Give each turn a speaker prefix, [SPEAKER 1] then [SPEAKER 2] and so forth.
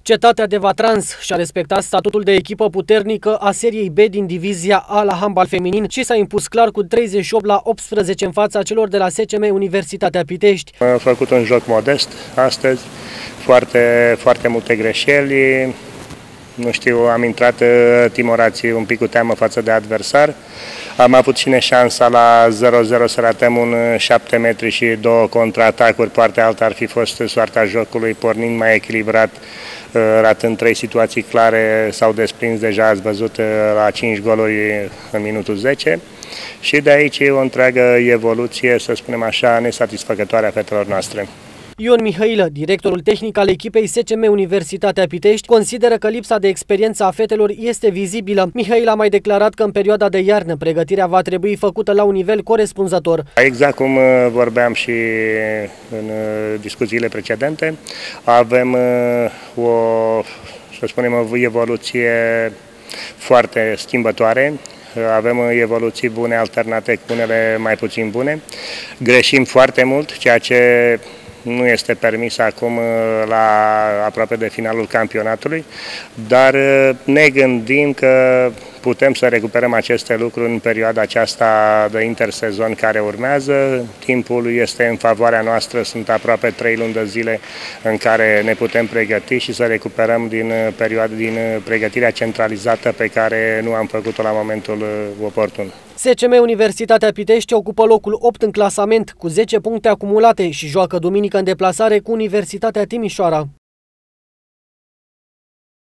[SPEAKER 1] Cetatea de Vatrans și-a respectat statutul de echipă puternică a seriei B din divizia A la handbal feminin și s-a impus clar cu 38-18 în fața celor de la SCM Universitatea Pitești.
[SPEAKER 2] Am făcut un joc modest astăzi, foarte multe greșeli. Nu știu, am intrat timorați un pic cu teamă față de adversar. Am avut și șansa la 0-0 să ratăm un 7 metri și 2 contraatacuri. Partea alta ar fi fost soarta jocului, pornind mai echilibrat, ratând 3 situații clare, s-au desprins deja, ați văzut, la 5 goluri în minutul 10. Și de aici e o întreagă evoluție, să spunem așa, nesatisfăcătoare a fetelor noastre.
[SPEAKER 1] Ion Mihailă, directorul tehnic al echipei SCM Universitatea Pitești, consideră că lipsa de experiență a fetelor este vizibilă. Mihailă a mai declarat că în perioada de iarnă pregătirea va trebui făcută la un nivel corespunzător.
[SPEAKER 2] Exact cum vorbeam și în discuțiile precedente, avem o evoluție foarte schimbătoare. Avem evoluții bune alternate cu unele mai puțin bune. Greșim foarte mult, ceea ce nu este permis acum la aproape de finalul campionatului, dar ne gândim că putem să recuperăm aceste lucruri în perioada aceasta de intersezon care urmează. Timpul este în favoarea noastră, sunt aproape 3 luni de zile în care ne putem pregăti și să recuperăm din pregătirea centralizată pe care nu am făcut-o la momentul oportun.
[SPEAKER 1] SCM Universitatea Pitești ocupă locul 8 în clasament cu 10 puncte acumulate și joacă duminică în deplasare cu Universitatea Timișoara.